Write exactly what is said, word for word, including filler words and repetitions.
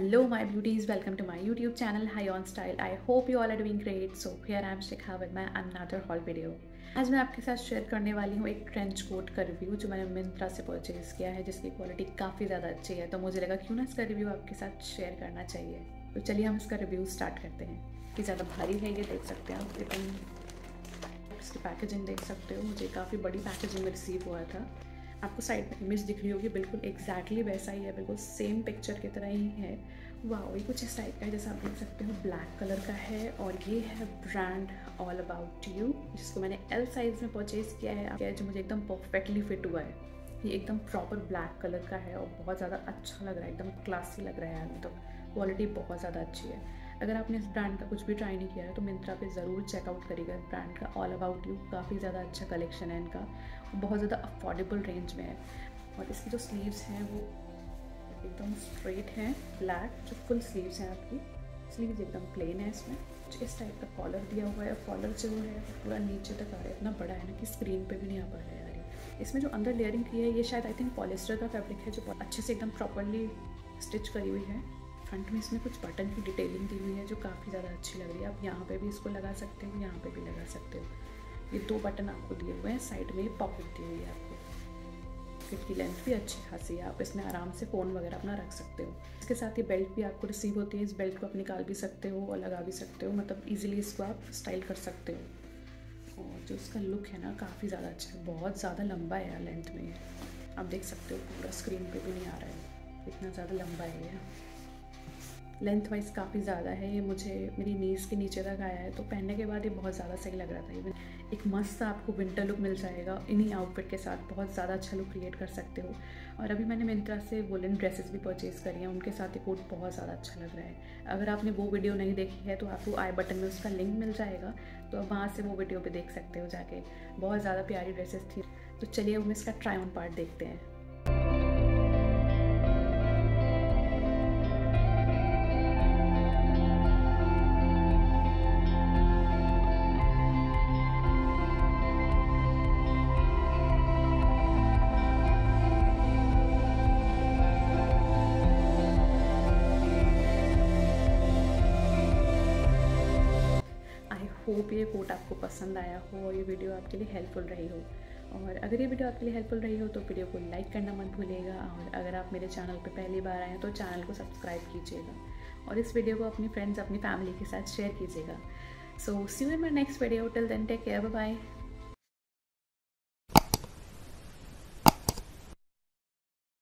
Hello my beauties, welcome to my YouTube channel High on Style. I hope you all are doing great. So here I am Shikha with my another haul video. आज मैं आपके साथ share करने वाली हूँ एक trench coat का review जो मैंने मिंत्रा से परचेज़ किया है, जिसकी क्वालिटी काफ़ी ज़्यादा अच्छी है। तो मुझे लगा क्यों ना इसका रिव्यू आपके साथ शेयर करना चाहिए। तो चलिए हम इसका रिव्यू स्टार्ट करते हैं। कि ज़्यादा भारी है ये, देख सकते हैं आप। लेकिन इसकी पैकेजिंग देख सकते हो, मुझे काफ़ी बड़ी पैकेजिंग में रिसीव हुआ था। आपको साइड में इमेज दिख रही होगी, बिल्कुल एग्जैक्टली वैसा ही है, बिल्कुल सेम पिक्चर की तरह ही है। वाह, ये कुछ इस टाइप का है, जैसा आप देख सकते हो ब्लैक कलर का है। और ये है ब्रांड ऑल अबाउट यू, जिसको मैंने एल साइज़ में परचेज़ किया है, जो मुझे एकदम परफेक्टली फिट हुआ है। ये एकदम प्रॉपर ब्लैक कलर का है और बहुत ज़्यादा अच्छा लग रहा है, एकदम क्लासी लग रहा है। तो क्वालिटी बहुत ज़्यादा अच्छी है। अगर आपने इस ब्रांड का कुछ भी ट्राई नहीं किया है तो मिंत्रा पे ज़रूर चेकआउट करिएगा इस ब्रांड का ऑल अबाउट यू। काफ़ी ज़्यादा अच्छा कलेक्शन है इनका, बहुत ज़्यादा अफोर्डेबल रेंज में है। और इसकी जो स्लीव्स हैं वो एकदम स्ट्रेट हैं, ब्लैक जो फुल स्लीव्स हैं आपकी। स्लीव्स एकदम प्लेन है, इसमें कुछ इस टाइप का कॉलर दिया हुआ है। कॉलर जो है पूरा नीचे तक आ रहा है, इतना बड़ा है ना कि स्क्रीन पे भी नहीं आ पा रहा है यार। इसमें जो अंदर लेयरिंग की है ये शायद आई थिंक पॉलिस्टर का फैब्रिक है, जो अच्छे से एकदम प्रॉपरली स्टिच करी हुई है। फ्रंट में इसमें कुछ बटन की डिटेलिंग दी हुई है जो काफ़ी ज़्यादा अच्छी लग रही है। आप यहाँ पे भी इसको लगा सकते हो, यहाँ पे भी लगा सकते हो। ये दो बटन आपको दिए हुए हैं, साइड में पॉकेट दी हुई है आपको। पॉकेट की लेंथ भी अच्छी खासी है, आप इसमें आराम से फ़ोन वगैरह अपना रख सकते हो। इसके साथ ये बेल्ट भी आपको रिसीव होती है। इस बेल्ट को आप निकाल भी सकते हो और लगा भी सकते हो, मतलब ईजिली इसको आप स्टाइल कर सकते हो। और जो इसका लुक है ना, काफ़ी ज़्यादा अच्छा है, बहुत ज़्यादा लंबा है यार लेंथ में। आप देख सकते हो पूरा स्क्रीन पर भी नहीं आ रहा है, इतना ज़्यादा लंबा है ये। लेंथ वाइज काफ़ी ज़्यादा है ये, मुझे मेरी नीज़ के नीचे तक आया है। तो पहनने के बाद ये बहुत ज़्यादा सही लग रहा था। इवन एक मस्त सा आपको विंटर लुक मिल जाएगा इन्हीं आउटफिट के साथ, बहुत ज़्यादा अच्छा लुक क्रिएट कर सकते हो। और अभी मैंने मिंत्रा से वुलन ड्रेसेस भी परचेज़ करी हैं, उनके साथ ये कोट बहुत ज़्यादा अच्छा लग रहा है। अगर आपने वो वीडियो नहीं देखी है तो आपको आई बटन में उसका लिंक मिल जाएगा, तो आप वहाँ से वो वीडियो भी देख सकते हो जाके। बहुत ज़्यादा प्यारी ड्रेसेस थी। तो चलिए हम इसका ट्राई ऑन पार्ट देखते हैं। होप ये कोट आपको पसंद आया हो और ये वीडियो आपके लिए हेल्पफुल रही हो। और अगर ये वीडियो आपके लिए हेल्पफुल रही हो तो वीडियो को लाइक करना मत भूलिएगा। और अगर आप मेरे चैनल पे पहली बार आए हैं तो चैनल को सब्सक्राइब कीजिएगा और इस वीडियो को अपनी फ्रेंड्स, अपनी फैमिली के साथ शेयर कीजिएगा। So see you in my next video, till then take care, bye bye.